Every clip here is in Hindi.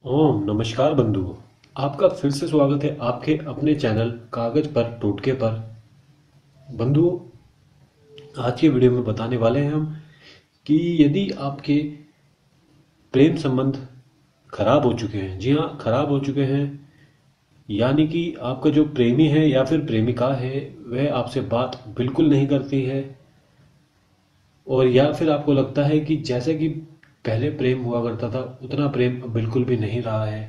ओम नमस्कार बंधुओं। आपका फिर से स्वागत है आपके अपने चैनल कागज पर टोटके पर। बंधुओं, आज के वीडियो में बताने वाले हैं हम कि यदि आपके प्रेम संबंध खराब हो चुके हैं, जी हाँ खराब हो चुके हैं, यानी कि आपका जो प्रेमी है या फिर प्रेमिका है वह आपसे बात बिल्कुल नहीं करती है, और या फिर आपको लगता है कि जैसे कि पहले प्रेम हुआ करता था उतना प्रेम अब बिल्कुल भी नहीं रहा है,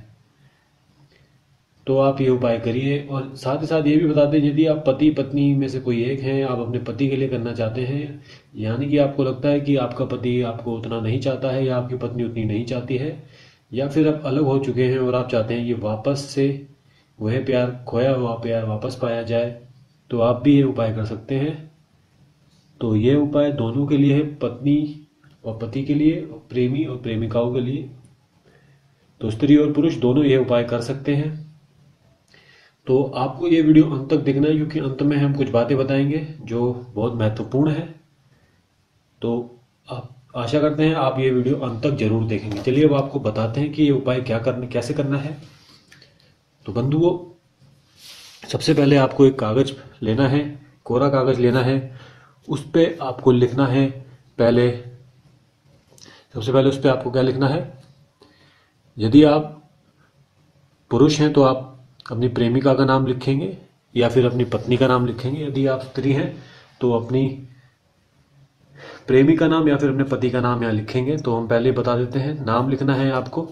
तो आप ये उपाय करिए। और साथ ही साथ ये भी बता दें, यदि आप पति पत्नी में से कोई एक हैं, आप अपने पति के लिए करना चाहते हैं, यानी कि आपको लगता है कि आपका पति आपको उतना नहीं चाहता है या आपकी पत्नी उतनी नहीं चाहती है, या फिर आप अलग हो चुके हैं और आप चाहते हैं कि वापस से वह प्यार, खोया हुआ प्यार वापस पाया जाए, तो आप भी ये उपाय कर सकते हैं। तो ये उपाय दोनों के लिए है, पत्नी और पति के लिए, और प्रेमी और प्रेमिकाओं के लिए। तो स्त्री और पुरुष दोनों ये उपाय कर सकते हैं। तो आपको ये वीडियो अंत तक देखना है, क्योंकि अंत में हम कुछ बातें बताएंगे जो बहुत महत्वपूर्ण है। तो आप आशा करते हैं आप ये वीडियो अंत तक जरूर देखेंगे। चलिए अब आपको बताते हैं कि ये उपाय क्या करना, कैसे करना है। तो बंधुओं, सबसे पहले आपको एक कागज लेना है, कोरा कागज लेना है। उस पे आपको लिखना है, पहले सबसे पहले उस पे आपको क्या लिखना है। यदि आप पुरुष हैं तो आप अपनी प्रेमिका का नाम लिखेंगे या फिर अपनी पत्नी का नाम लिखेंगे। यदि आप स्त्री हैं तो अपनी प्रेमी का नाम या फिर अपने पति का नाम यहाँ लिखेंगे। तो हम पहले बता देते हैं, नाम लिखना है आपको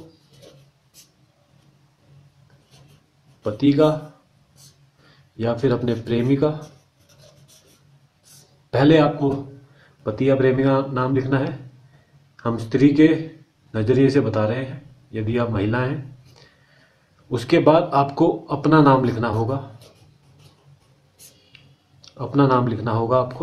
पति का या फिर अपने प्रेमी का। पहले आपको पति या प्रेमी का नाम लिखना है, हम स्त्री के नजरिए से बता रहे हैं, यदि आप महिला हैं। उसके बाद आपको अपना नाम लिखना होगा, अपना नाम लिखना होगा आपको।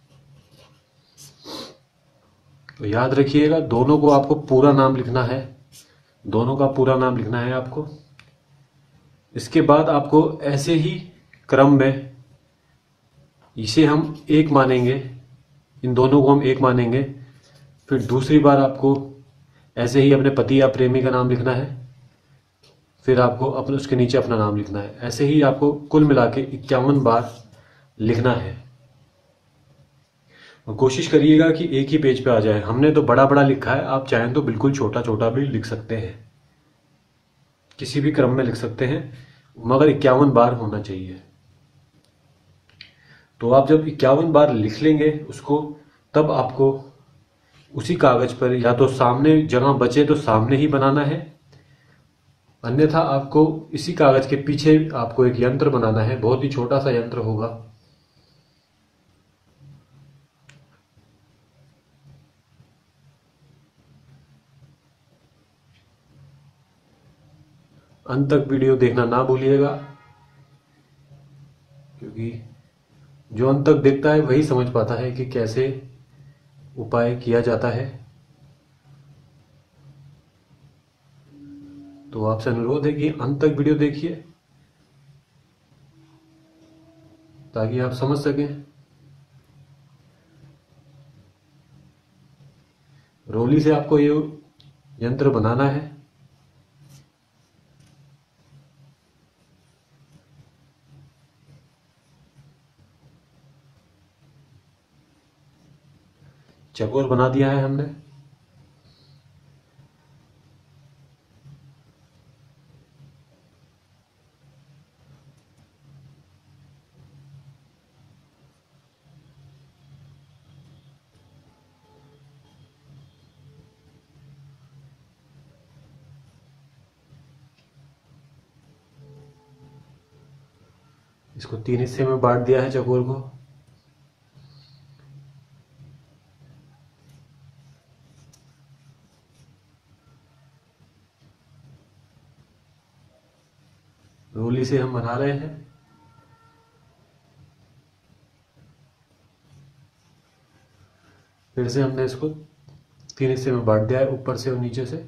तो याद रखिएगा, दोनों को आपको पूरा नाम लिखना है, दोनों का पूरा नाम लिखना है आपको। इसके बाद आपको ऐसे ही क्रम में, इसे हम एक मानेंगे, इन दोनों को हम एक मानेंगे। फिर दूसरी बार आपको ऐसे ही अपने पति या प्रेमी का नाम लिखना है, फिर आपको अपने उसके नीचे अपना नाम लिखना है। ऐसे ही आपको कुल मिला के 51 बार लिखना है। और कोशिश करिएगा कि एक ही पेज पे आ जाए। हमने तो बड़ा बड़ा लिखा है, आप चाहें तो बिल्कुल छोटा छोटा भी लिख सकते हैं, किसी भी क्रम में लिख सकते हैं, मगर 51 बार होना चाहिए। तो आप जब 51 बार लिख लेंगे उसको, तब आपको उसी कागज पर या तो सामने जगह बचे तो सामने ही बनाना है, अन्यथा आपको इसी कागज के पीछे आपको एक यंत्र बनाना है। बहुत ही छोटा सा यंत्र होगा। अंत तक वीडियो देखना ना भूलिएगा, क्योंकि जो अंत तक देखता है वही समझ पाता है कि कैसे उपाय किया जाता है। तो आपसे अनुरोध है कि अंत तक वीडियो देखिए, ताकि आप समझ सकें। रोली से आपको ये यंत्र बनाना है। चकोर बना दिया है हमने। इसको 3 हिस्से में बांट दिया है चकोर को। रोली से हम बना रहे हैं। फिर से हमने इसको 3 हिस्से में बांट दिया है, ऊपर से और नीचे से।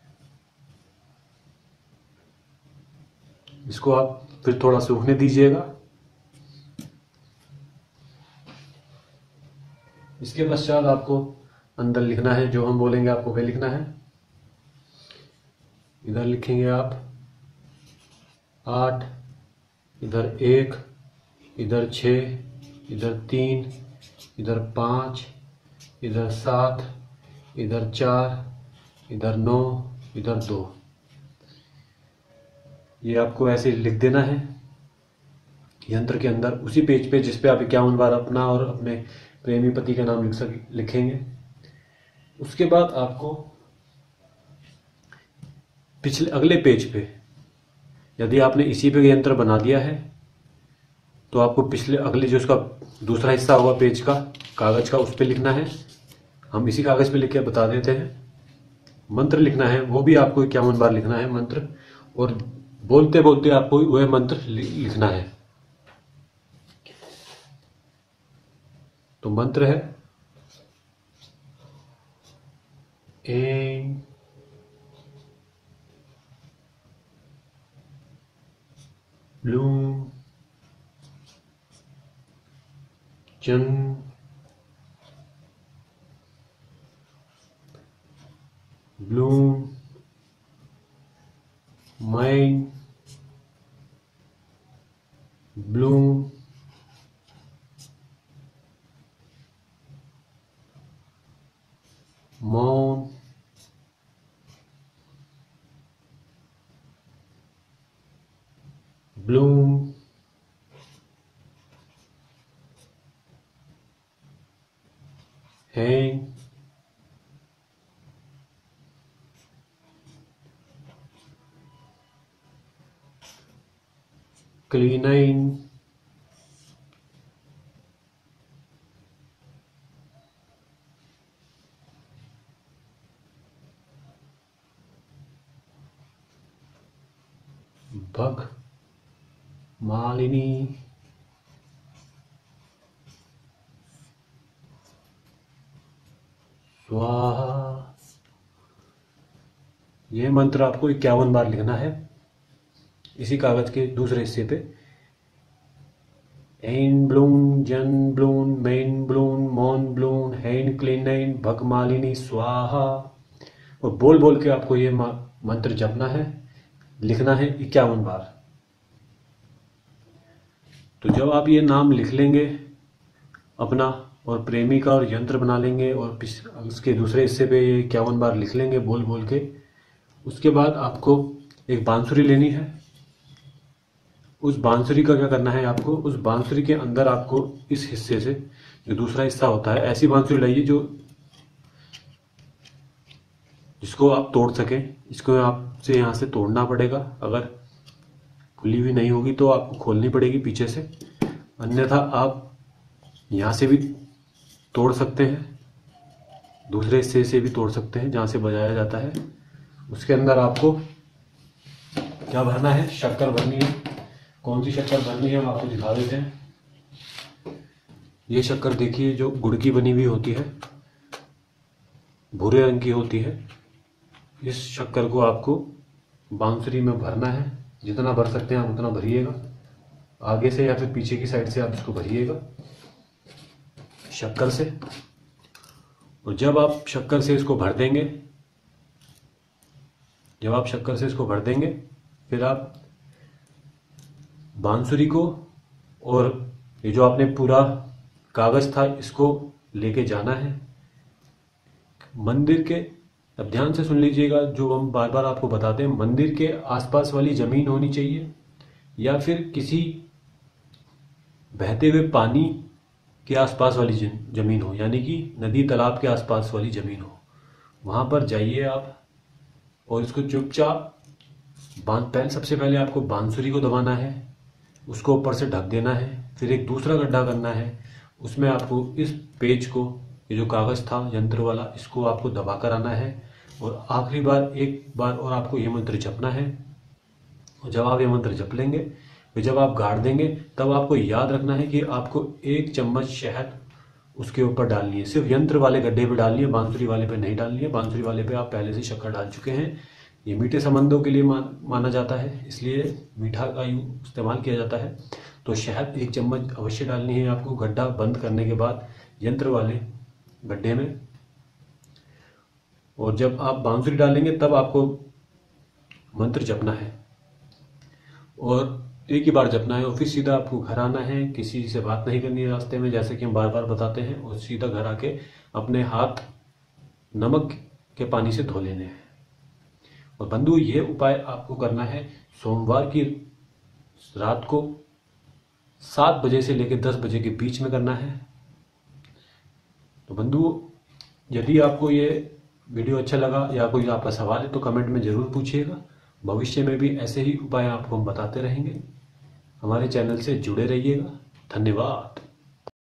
इसको आप फिर थोड़ा सूखने दीजिएगा। इसके पश्चात आपको अंदर लिखना है, जो हम बोलेंगे आपको वह लिखना है। इधर लिखेंगे आप 8, इधर 1, इधर 6, इधर 3, इधर 5, इधर 7, इधर 4, इधर 9, इधर 2। ये आपको ऐसे लिख देना है यंत्र के अंदर, उसी पेज पे जिस पे आप 51 बार अपना और अपने प्रेमी पति का नाम लिखेंगे। उसके बाद आपको पिछले अगले पेज पे, यदि आपने इसी पे यंत्र बना दिया है तो आपको पिछले अगले जो उसका दूसरा हिस्सा होगा पेज का, कागज का, उस पे लिखना है। हम इसी कागज पे लिख के बता देते हैं। मंत्र लिखना है, वो भी आपको 51 बार लिखना है मंत्र, और बोलते बोलते आपको वह मंत्र लिखना है। तो मंत्र है ऐं ब्लूं जं ब्लूं मैं ब्लूं मौन ब्लूं हैं क्लीनाइन भग मालिनी स्वाहा। यह मंत्र आपको 51 बार लिखना है इसी कागज के दूसरे हिस्से पे। ऐं ब्लूं जन ब्लूं मैन ब्लूं मौन ब्लूं हैं क्लीनाइन भग मालिनी स्वाहा। और बोल बोल के आपको ये मंत्र जपना है, लिखना है 51 बार। तो जब आप ये नाम लिख लेंगे अपना और प्रेमी का और यंत्र बना लेंगे और उसके दूसरे हिस्से पे ये 51 बार लिख लेंगे बोल बोल के, उसके बाद आपको एक बांसुरी लेनी है। उस बांसुरी का क्या करना है आपको, उस बांसुरी के अंदर आपको इस हिस्से से, जो दूसरा हिस्सा होता है, ऐसी बांसुरी लाइए जिसको आप तोड़ सकें। इसको आपसे यहाँ से तोड़ना पड़ेगा, अगर खुली हुई नहीं होगी तो आपको खोलनी पड़ेगी पीछे से, अन्यथा आप यहाँ से भी तोड़ सकते हैं, दूसरे हिस्से से भी तोड़ सकते हैं जहाँ से बजाया जाता है। उसके अंदर आपको क्या भरना है, शक्कर भरनी है। कौन सी शक्कर भरनी है हम आपको दिखा देते हैं। ये शक्कर देखिए जो गुड़ की बनी हुई होती है, भूरे रंग की होती है। इस शक्कर को आपको बांसुरी में भरना है, जितना भर सकते हैं आप उतना भरिएगा, आगे से या फिर पीछे की साइड से आप इसको भरिएगा शक्कर से। और जब आप शक्कर से इसको भर देंगे, फिर आप बांसुरी को और ये जो आपने पूरा कागज था इसको लेके जाना है मंदिर के। अब ध्यान से सुन लीजिएगा, जो हम बार बार आपको बताते हैं, मंदिर के आसपास वाली जमीन होनी चाहिए या फिर किसी बहते हुए पानी के आसपास वाली जमीन हो, यानी कि नदी तालाब के आसपास वाली जमीन हो। वहां पर जाइए आप और इसको चुपचाप सबसे पहले आपको बांसुरी को दबाना है, उसको ऊपर से ढक देना है। फिर एक दूसरा गड्ढा करना है, उसमें आपको इस पेज को, ये जो कागज था यंत्र वाला, इसको आपको दबा कर आना है और आखिरी बार एक बार और आपको ये मंत्र जपना है। और जब आप ये मंत्र जप लेंगे, फिर जब आप गाड़ देंगे, तब आपको याद रखना है कि आपको 1 चम्मच शहद उसके ऊपर डालनी है। सिर्फ यंत्र वाले गड्ढे पे डालनी है, बांसुरी वाले पे नहीं डालनी है। बांसुरी वाले पे आप पहले से शक्कर डाल चुके हैं। ये मीठे संबंधों के लिए माना जाता है, इसलिए मीठा का इस्तेमाल किया जाता है। तो शहद 1 चम्मच अवश्य डालनी है आपको, गड्ढा बंद करने के बाद यंत्र वाले गड्ढे में। और जब आप बांसुरी डालेंगे तब आपको मंत्र जपना है और एक ही बार जपना है और फिर सीधा आपको घर आना है। किसी से बात नहीं करनी है रास्ते में, जैसे कि हम बार बार बताते हैं, और सीधा घर आके अपने हाथ नमक के पानी से धो लेने हैं। और बंधु, ये उपाय आपको करना है सोमवार की रात को 7 बजे से लेकर 10 बजे के बीच में करना है। तो बंधु, यदि आपको ये वीडियो अच्छा लगा या कोई आपका सवाल है तो कमेंट में ज़रूर पूछिएगा। भविष्य में भी ऐसे ही उपाय आपको हम बताते रहेंगे। हमारे चैनल से जुड़े रहिएगा। धन्यवाद।